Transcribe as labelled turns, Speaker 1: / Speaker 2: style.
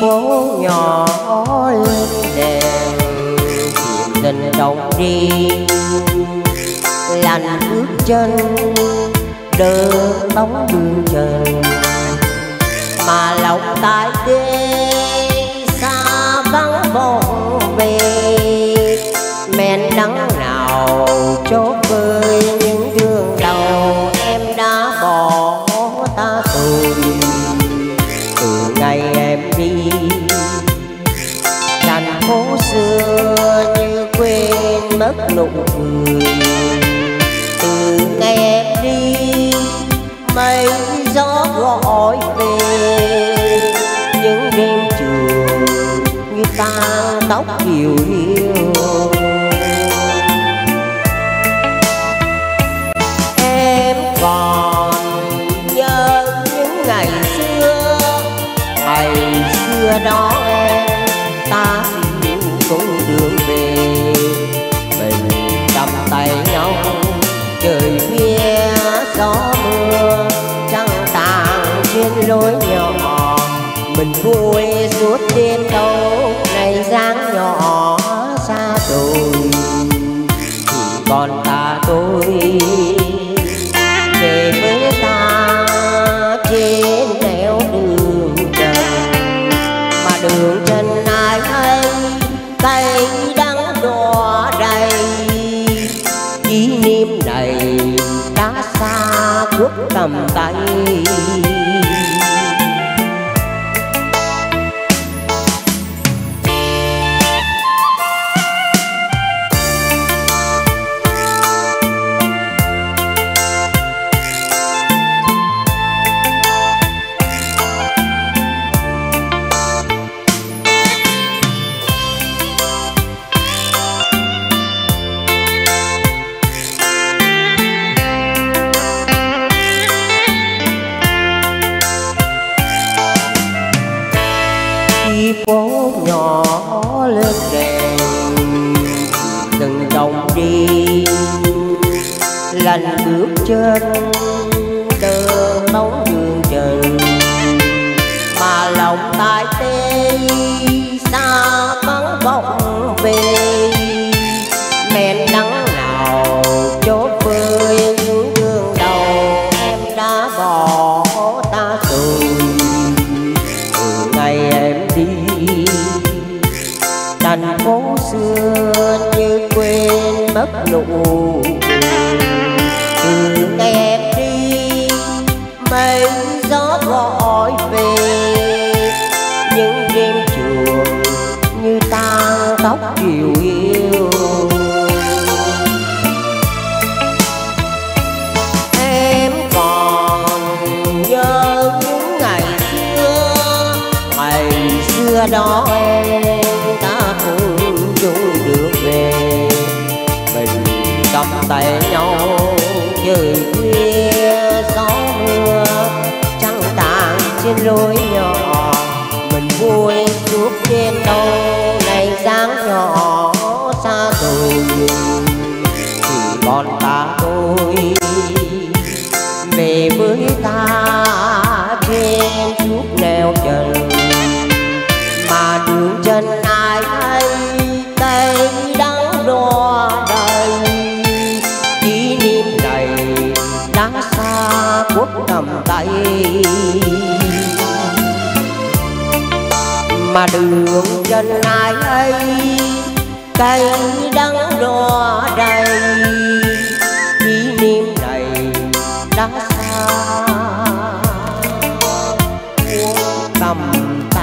Speaker 1: phố nhỏ lên đèn chuyện tình đồng đi lành bước chân đỡ bóng đường trần mà lòng tại đây xa vắng vọng về men nắng nào chốt vơi những thương đau em đã bỏ ta rồi từ ngày em đi thành phố xưa như quên mất nụ cười từ ngày em đi mây gió gọi về những đêm trường như tang tóc kiều yêu em còn nhớ những ngày xưa đó em ta đi cùng đường về mình cầm tay nhau trời khuya gió mưa trăng tàn trên lối nhỏ mình vui suốt đêm đâu này dáng nhỏ xa rồi chỉ còn ta tôi về với ta trên nẻo đường trần mà đường trần ai hay cây đắng đỏ đầy kỷ niệm này đã xa bước cầm tay phố nhỏ lên đèn từng đồng đi lành bước chân đỡ bóng đường trần mà lòng tại tê xa vắng bóng về men nắng nào chốt vơi những thương đau em đã bỏ ta rồi từ ngày em đi thành phố xưa như quên mất nụ cười từ ngày em đi mây gió gọi về những đêm trường như tang tóc kiều yêu em còn nhớ những ngày xưa đó em ta cùng chung được về mình cầm tay nhau trời khuya gió mưa trăng tàn trên lối nhỏ mình vui suốt đêm đâu này dáng nhỏ xa rồi chỉ còn ta tôi về với ta trên suốt nẻo trần mà đường chân ai hay cây đắng đỏ đầy kỷ niệm này đã xa quốc cầm tay mà đường chân ai hay cây đắng đỏ đầy kỷ niệm này đã xa quốc cầm